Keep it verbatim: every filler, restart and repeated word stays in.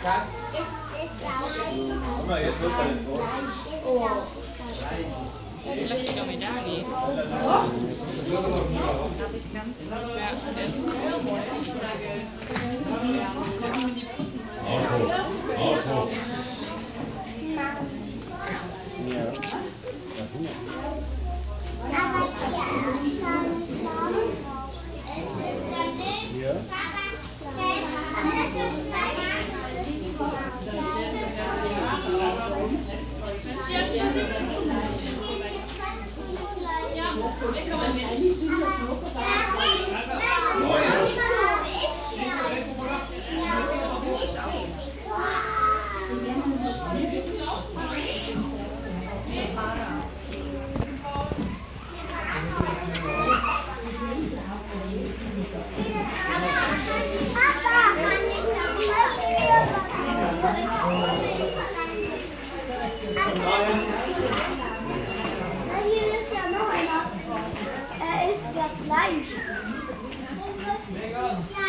Guck mal, jetzt wird alles raus. Oh. Vielleicht sogar mit Dani. Darf ich ganz Er isst ja Fleisch.